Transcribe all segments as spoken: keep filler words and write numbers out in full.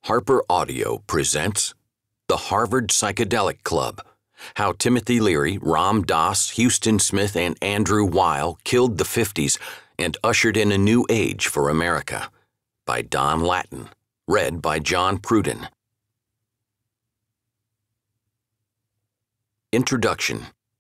Harper Audio presents The Harvard Psychedelic Club, How Timothy Leary, Ram Dass, Huston Smith, and Andrew Weil Killed the Fifties and Ushered in a New Age for America, by Don Lattin, read by John Pruden. Introduction.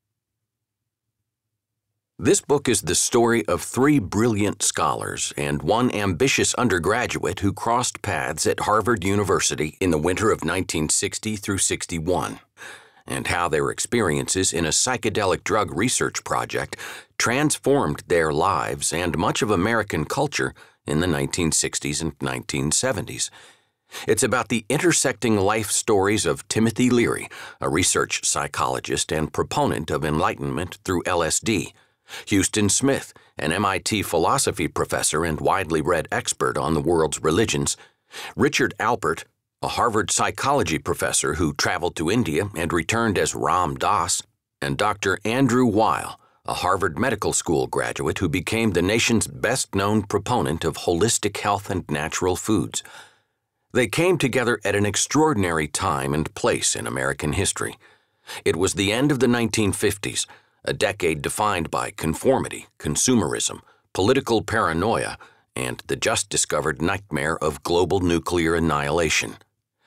This book is the story of three brilliant scholars and one ambitious undergraduate who crossed paths at Harvard University in the winter of nineteen sixty through sixty-one, and how their experiences in a psychedelic drug research project transformed their lives and much of American culture in the nineteen sixties and nineteen seventies. It's about the intersecting life stories of Timothy Leary, a research psychologist and proponent of enlightenment through L S D, Huston Smith, an M I T philosophy professor and widely read expert on the world's religions, Richard Alpert, a Harvard psychology professor who traveled to India and returned as Ram Dass, and Doctor Andrew Weil, a Harvard Medical School graduate who became the nation's best-known proponent of holistic health and natural foods. They came together at an extraordinary time and place in American history. It was the end of the nineteen fifties, a decade defined by conformity, consumerism, political paranoia, and the just-discovered nightmare of global nuclear annihilation.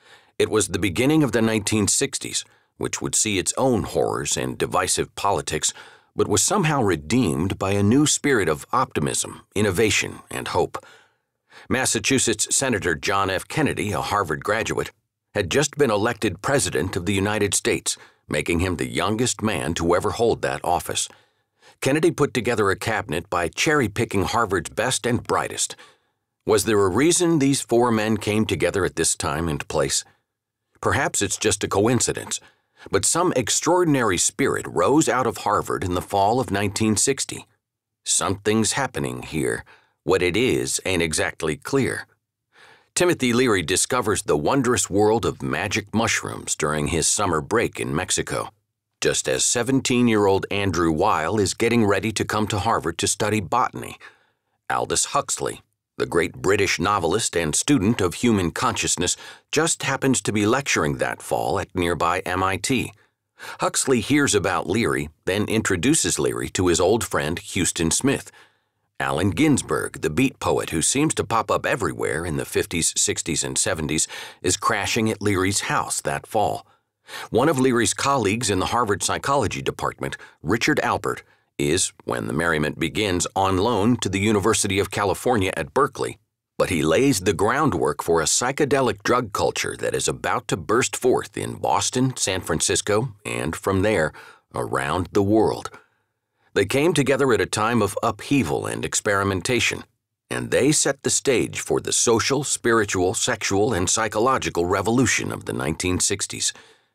It was the beginning of the nineteen sixties, which would see its own horrors and divisive politics, but was somehow redeemed by a new spirit of optimism, innovation, and hope. Massachusetts Senator John F. Kennedy, a Harvard graduate, had just been elected President of the United States, making him the youngest man to ever hold that office. Kennedy put together a cabinet by cherry-picking Harvard's best and brightest. Was there a reason these four men came together at this time and place? Perhaps it's just a coincidence, but some extraordinary spirit rose out of Harvard in the fall of nineteen sixty. Something's happening here. What it is ain't exactly clear. Timothy Leary discovers the wondrous world of magic mushrooms during his summer break in Mexico, just as seventeen-year-old Andrew Weil is getting ready to come to Harvard to study botany. Aldous Huxley, the great British novelist and student of human consciousness, just happens to be lecturing that fall at nearby M I T. Huxley hears about Leary, then introduces Leary to his old friend Huston Smith. Allen Ginsberg, the beat poet who seems to pop up everywhere in the fifties, sixties, and seventies, is crashing at Leary's house that fall. One of Leary's colleagues in the Harvard Psychology Department, Richard Alpert, is, when the merriment begins, on loan to the University of California at Berkeley, but he lays the groundwork for a psychedelic drug culture that is about to burst forth in Boston, San Francisco, and from there, around the world. They came together at a time of upheaval and experimentation, and they set the stage for the social, spiritual, sexual, and psychological revolution of the nineteen sixties.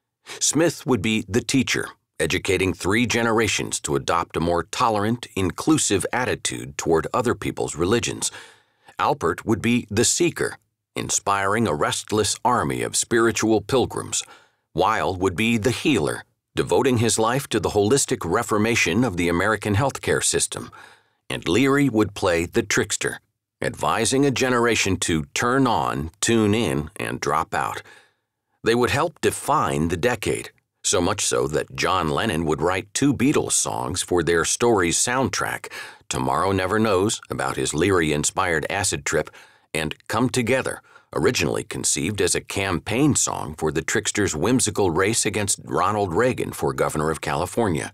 Smith would be the teacher, educating three generations to adopt a more tolerant, inclusive attitude toward other people's religions. Alpert would be the seeker, inspiring a restless army of spiritual pilgrims. Weil would be the healer, devoting his life to the holistic reformation of the American healthcare system. And Leary would play the trickster, advising a generation to turn on, tune in, and drop out. They would help define the decade, so much so that John Lennon would write two Beatles songs for their story's soundtrack, Tomorrow Never Knows, about his Leary-inspired acid trip, and Come Together, originally conceived as a campaign song for the trickster's whimsical race against Ronald Reagan for governor of California.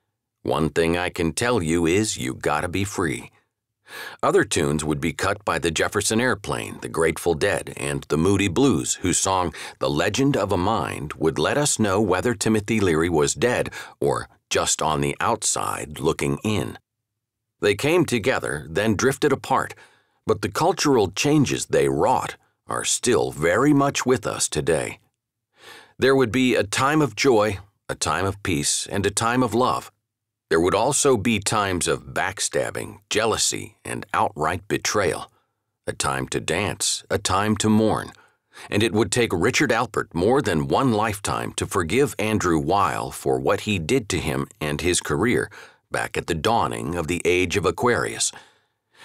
One thing I can tell you is you gotta be free. Other tunes would be cut by the Jefferson Airplane, the Grateful Dead, and the Moody Blues, whose song The Legend of a Mind would let us know whether Timothy Leary was dead or just on the outside looking in. They came together, then drifted apart, but the cultural changes they wrought are still very much with us today. There would be a time of joy, a time of peace, and a time of love. There would also be times of backstabbing, jealousy, and outright betrayal. A time to dance, a time to mourn. And it would take Richard Alpert more than one lifetime to forgive Andrew Weil for what he did to him and his career back at the dawning of the age of Aquarius.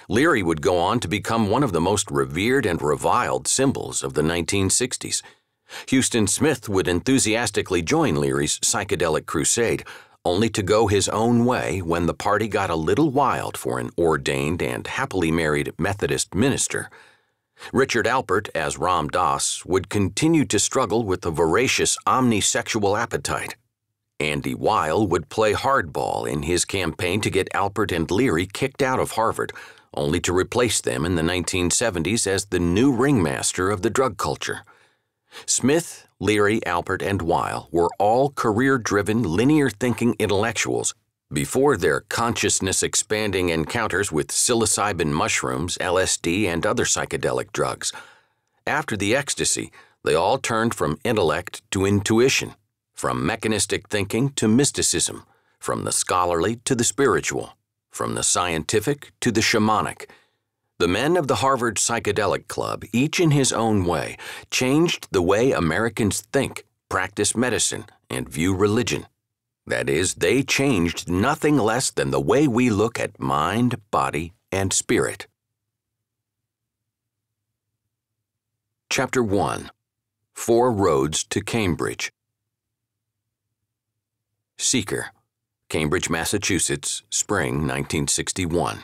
Leary would go on to become one of the most revered and reviled symbols of the nineteen sixties. Huston Smith would enthusiastically join Leary's psychedelic crusade, only to go his own way when the party got a little wild for an ordained and happily married Methodist minister. Richard Alpert, as Ram Dass, would continue to struggle with a voracious omnisexual appetite. Andy Weil would play hardball in his campaign to get Alpert and Leary kicked out of Harvard, only to replace them in the nineteen seventies as the new ringmaster of the drug culture. Smith, Leary, Alpert, and Weil were all career-driven, linear-thinking intellectuals before their consciousness-expanding encounters with psilocybin mushrooms, L S D, and other psychedelic drugs. After the ecstasy, they all turned from intellect to intuition, from mechanistic thinking to mysticism, from the scholarly to the spiritual, from the scientific to the shamanic. The men of the Harvard Psychedelic Club, each in his own way, changed the way Americans think, practice medicine, and view religion. That is, they changed nothing less than the way we look at mind, body, and spirit. Chapter one. Four Roads to Cambridge. Seeker, Cambridge, Massachusetts, Spring nineteen sixty-one.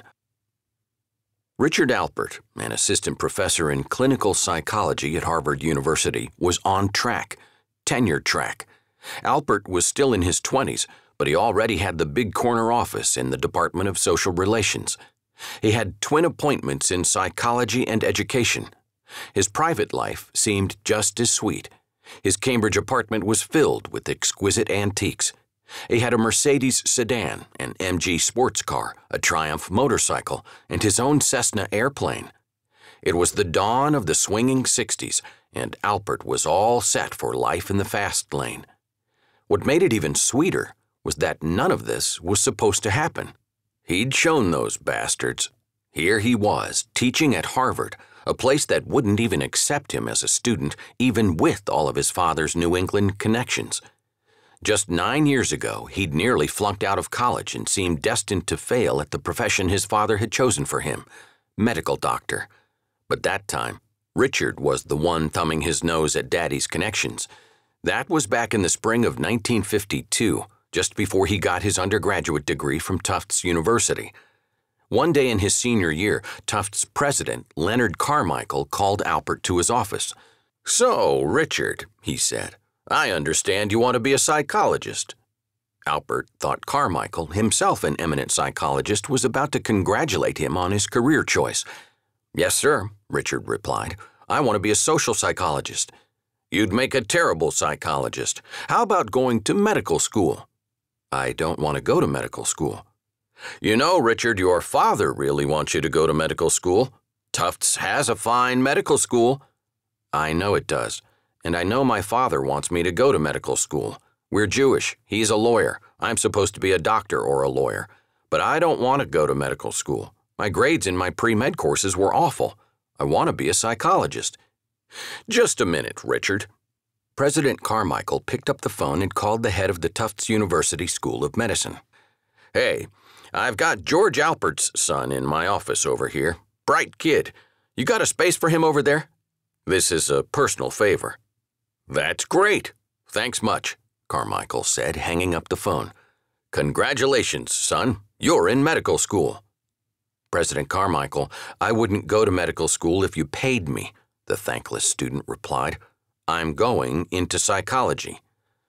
Richard Alpert, an assistant professor in clinical psychology at Harvard University, was on track, tenure track. Alpert was still in his twenties, but he already had the big corner office in the Department of Social Relations. He had twin appointments in psychology and education. His private life seemed just as sweet. His Cambridge apartment was filled with exquisite antiques. He had a Mercedes sedan, an M G sports car, a Triumph motorcycle, and his own Cessna airplane. It was the dawn of the swinging sixties, and Alpert was all set for life in the fast lane. What made it even sweeter was that none of this was supposed to happen. He'd shown those bastards. Here he was, teaching at Harvard, a place that wouldn't even accept him as a student, even with all of his father's New England connections. Just nine years ago, he'd nearly flunked out of college and seemed destined to fail at the profession his father had chosen for him, medical doctor. But that time, Richard was the one thumbing his nose at Daddy's connections. That was back in the spring of nineteen fifty-two, just before he got his undergraduate degree from Tufts University. One day in his senior year, Tufts president, Leonard Carmichael, called Alpert to his office. "So, Richard," he said, "I understand you want to be a psychologist." Alpert thought Carmichael, himself an eminent psychologist, was about to congratulate him on his career choice. "Yes, sir," Richard replied. "I want to be a social psychologist." "You'd make a terrible psychologist. How about going to medical school?" "I don't want to go to medical school." "You know, Richard, your father really wants you to go to medical school. Tufts has a fine medical school." "I know it does. And I know my father wants me to go to medical school. We're Jewish. He's a lawyer. I'm supposed to be a doctor or a lawyer. But I don't want to go to medical school. My grades in my pre-med courses were awful. I want to be a psychologist." "Just a minute, Richard." President Carmichael picked up the phone and called the head of the Tufts University School of Medicine. "Hey, I've got George Alpert's son in my office over here. Bright kid. You got a space for him over there? This is a personal favor." "That's great. Thanks much," Carmichael said, hanging up the phone. "Congratulations, son. You're in medical school." "President Carmichael, I wouldn't go to medical school if you paid me," the thankless student replied. "I'm going into psychology."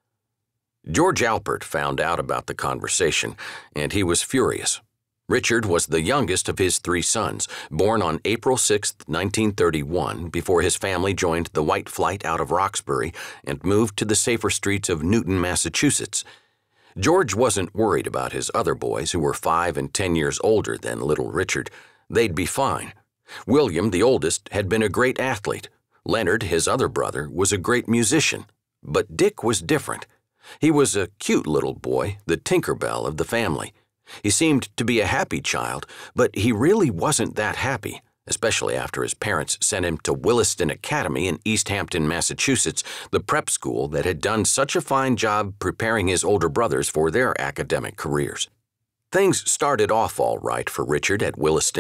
George Alpert found out about the conversation, and he was furious. Richard was the youngest of his three sons, born on April sixth, nineteen thirty-one, before his family joined the White Flight out of Roxbury and moved to the safer streets of Newton, Massachusetts. George wasn't worried about his other boys, who were five and ten years older than little Richard. They'd be fine. William, the oldest, had been a great athlete. Leonard, his other brother, was a great musician. But Dick was different. He was a cute little boy, the Tinkerbell of the family. He seemed to be a happy child, but he really wasn't that happy, especially after his parents sent him to Williston Academy in East Hampton, Massachusetts, the prep school that had done such a fine job preparing his older brothers for their academic careers. Things started off all right for Richard at Williston.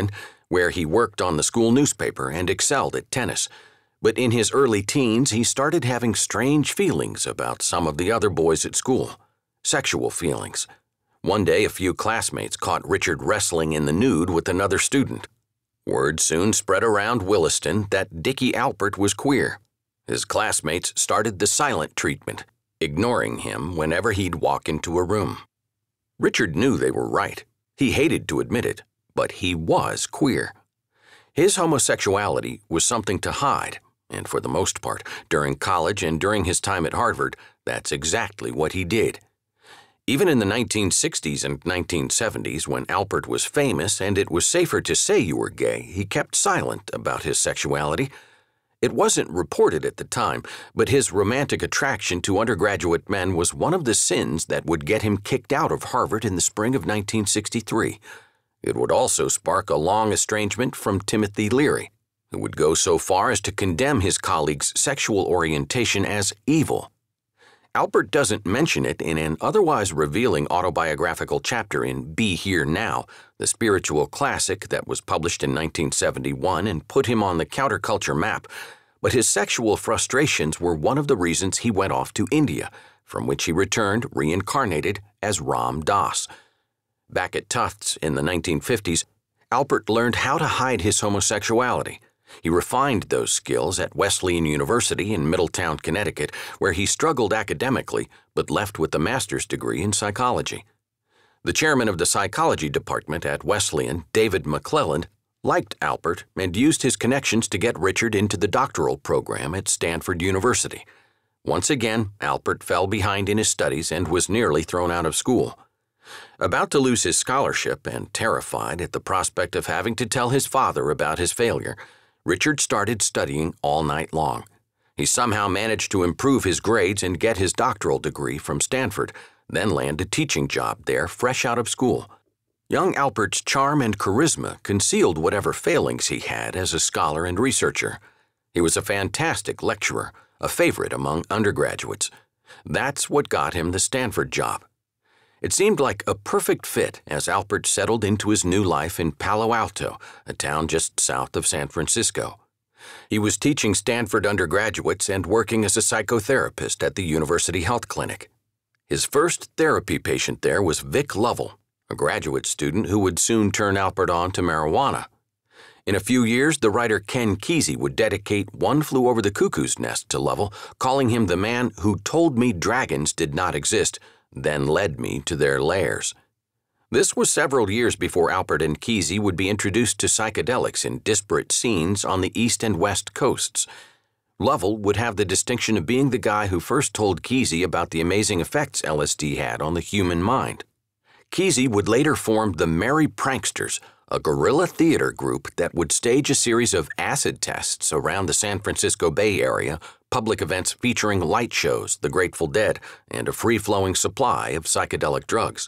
where he worked on the school newspaper and excelled at tennis. But in his early teens, he started having strange feelings about some of the other boys at school. Sexual feelings. One day, a few classmates caught Richard wrestling in the nude with another student. Word soon spread around Williston that Dickie Alpert was queer. His classmates started the silent treatment, ignoring him whenever he'd walk into a room. Richard knew they were right. He hated to admit it, but he was queer. His homosexuality was something to hide, and for the most part, during college and during his time at Harvard, that's exactly what he did. Even in the nineteen sixties and nineteen seventies, when Alpert was famous and it was safer to say you were gay, he kept silent about his sexuality. It wasn't reported at the time, but his romantic attraction to undergraduate men was one of the sins that would get him kicked out of Harvard in the spring of nineteen sixty-three. It would also spark a long estrangement from Timothy Leary, who would go so far as to condemn his colleague's sexual orientation as evil. Alpert doesn't mention it in an otherwise revealing autobiographical chapter in Be Here Now, the spiritual classic that was published in nineteen seventy-one and put him on the counterculture map, but his sexual frustrations were one of the reasons he went off to India, from which he returned reincarnated as Ram Dass. Back at Tufts in the nineteen fifties, Alpert learned how to hide his homosexuality. He refined those skills at Wesleyan University in Middletown, Connecticut, where he struggled academically but left with a master's degree in psychology. The chairman of the psychology department at Wesleyan, David McClelland, liked Alpert and used his connections to get Richard into the doctoral program at Stanford University. Once again, Alpert fell behind in his studies and was nearly thrown out of school. About to lose his scholarship and terrified at the prospect of having to tell his father about his failure, Richard started studying all night long. He somehow managed to improve his grades and get his doctoral degree from Stanford, then land a teaching job there fresh out of school. Young Alpert's charm and charisma concealed whatever failings he had as a scholar and researcher. He was a fantastic lecturer, a favorite among undergraduates. That's what got him the Stanford job. It seemed like a perfect fit as Alpert settled into his new life in Palo Alto, a town just south of San Francisco. He was teaching Stanford undergraduates and working as a psychotherapist at the University Health Clinic. His first therapy patient there was Vic Lovell, a graduate student who would soon turn Alpert on to marijuana. In a few years, the writer Ken Kesey would dedicate One Flew Over the Cuckoo's Nest to Lovell, calling him the man who told me dragons did not exist, then led me to their lairs. This was several years before Alpert and Kesey would be introduced to psychedelics in disparate scenes on the east and west coasts. Lovell would have the distinction of being the guy who first told Kesey about the amazing effects L S D had on the human mind. Kesey would later form the Merry Pranksters, a guerrilla theater group that would stage a series of acid tests around the San Francisco Bay Area, public events featuring light shows, the Grateful Dead, and a free-flowing supply of psychedelic drugs.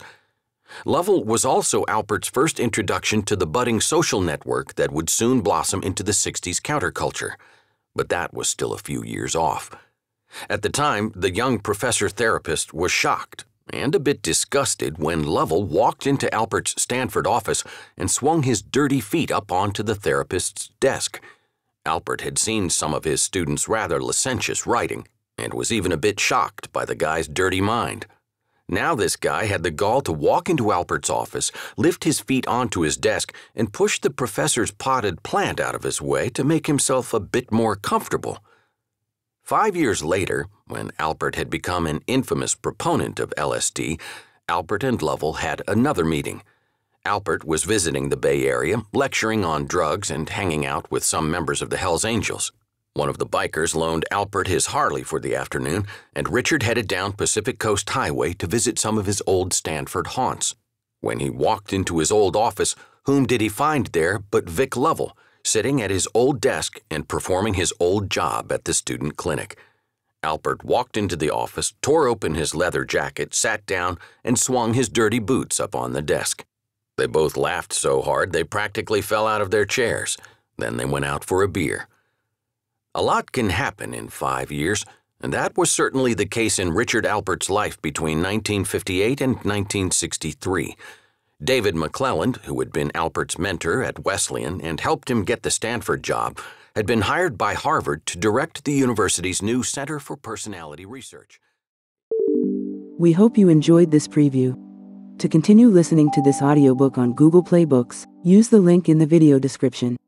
Lovell was also Alpert's first introduction to the budding social network that would soon blossom into the sixties counterculture. But that was still a few years off. At the time, the young professor-therapist was shocked and a bit disgusted when Lovell walked into Alpert's Stanford office and swung his dirty feet up onto the therapist's desk. Alpert had seen some of his students' rather licentious writing and was even a bit shocked by the guy's dirty mind. Now this guy had the gall to walk into Alpert's office, lift his feet onto his desk, and push the professor's potted plant out of his way to make himself a bit more comfortable. Five years later, when Alpert had become an infamous proponent of L S D, Alpert and Lovell had another meeting. Alpert was visiting the Bay Area, lecturing on drugs and hanging out with some members of the Hells Angels. One of the bikers loaned Alpert his Harley for the afternoon, and Richard headed down Pacific Coast Highway to visit some of his old Stanford haunts. When he walked into his old office, whom did he find there but Vic Lovell, sitting at his old desk and performing his old job at the student clinic. Alpert walked into the office, tore open his leather jacket, sat down, and swung his dirty boots up on the desk. They both laughed so hard they practically fell out of their chairs. Then they went out for a beer. A lot can happen in five years, and that was certainly the case in Richard Alpert's life between nineteen fifty-eight and nineteen sixty-three. David McClelland, who had been Alpert's mentor at Wesleyan and helped him get the Stanford job, had been hired by Harvard to direct the university's new Center for Personality Research. We hope you enjoyed this preview. To continue listening to this audiobook on Google Play Books, use the link in the video description.